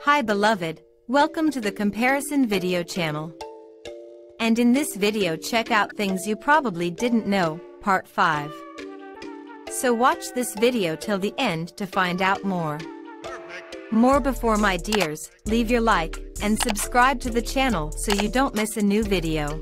Hi beloved, welcome to the Comparison Video channel. And in this video check out things you probably didn't know, part 5. So watch this video till the end to find out more. More before my dears, leave your like and subscribe to the channel so you don't miss a new video.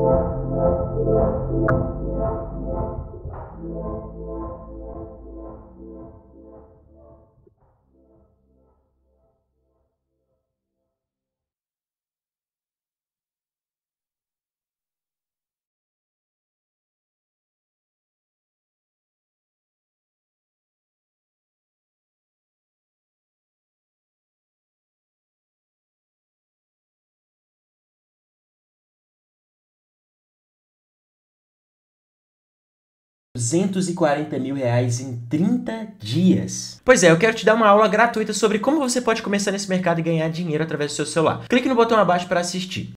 R$ 240.000 em 30 dias. Pois é, eu quero te dar uma aula gratuita sobre como você pode começar nesse mercado e ganhar dinheiro através do seu celular. Clique no botão abaixo para assistir.